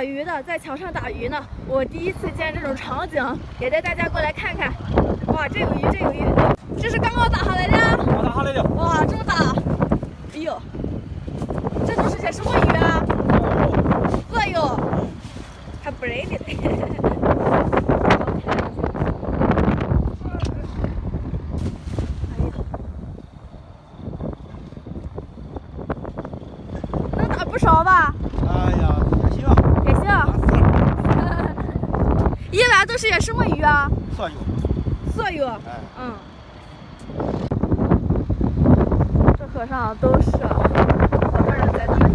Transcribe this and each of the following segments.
打鱼的，在桥上打鱼呢。我第一次见这种场景，也带大家过来看看。哇，这有鱼，这有鱼，这是刚刚打下来的。 刚打下来的。 哇，这么大！哎呦，这都是些什么鱼啊？鳄鱼，还不认得嘞。能打不少吧？ 哎呀，也行， 也行。一般都是些什么鱼啊？ 色鱼。 色鱼。 哎。 嗯。这河上都是好多人在打鱼。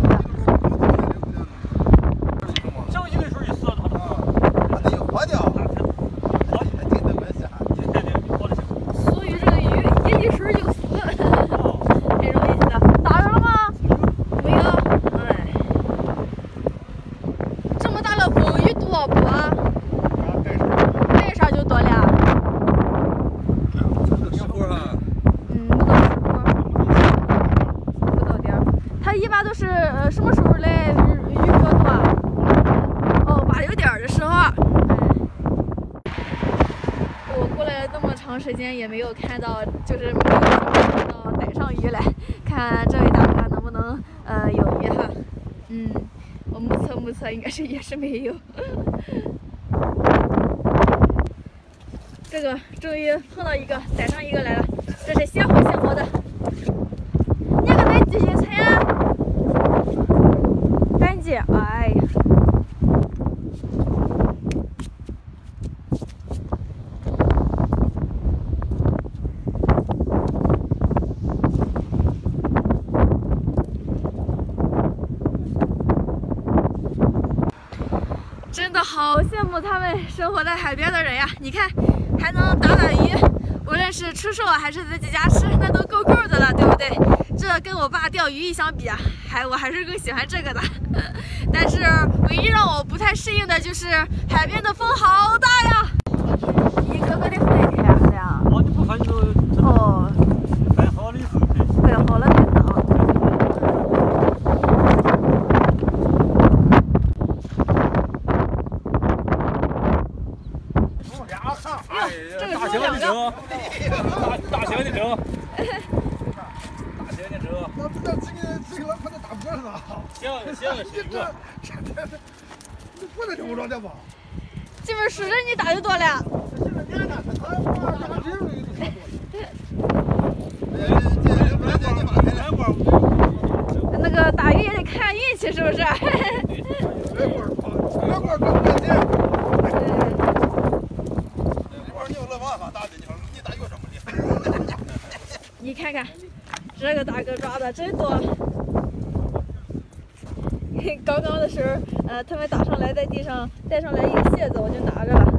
像一个水一死它的。 那就活掉。 所以这个鱼一水就死，很容易死。打着了吗？没有。哎，这么大的风雨多不？带上就多了。它一般都是什么时候来鱼比较多？哦，8、9点的时候。我过来那么长时间也没有看到，就是没有看到逮上鱼来。看这位大哥能不能有鱼哈？我目测应该是也是没有。这个终于碰到一个，逮上一个来了，这是鲜活的。那个得几斤称啊？3斤，哎呀。真的好羡慕他们生活在海边的人呀！你看，还能打鱼，无论是出售还是自己家吃，那都够的了，对不对？这跟我爸钓鱼一相比啊，我还是更喜欢这个的。但是唯一让我不太适应的就是海边的风好大呀！一颗颗的分开的呀。 哦，你不分就哦， 分好了以后分。 分好了再打。这个大型的整，大型的整， 那不这个快点打锅是吧？ 行， 你不能这么着的吧？ 这边是人你打的多了。那个打鱼也得看运气，是不是？你看看，这个大哥抓的真多。刚刚的时候，他们打上来，在地上带上来一个蟹子，我就拿着了。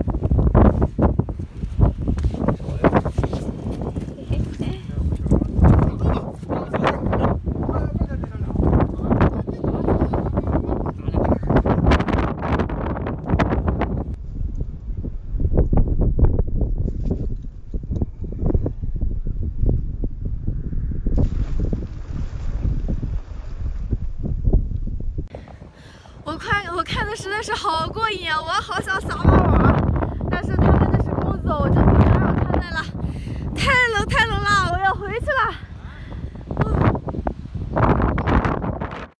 我看的实在是好过瘾啊！我好想撒泡。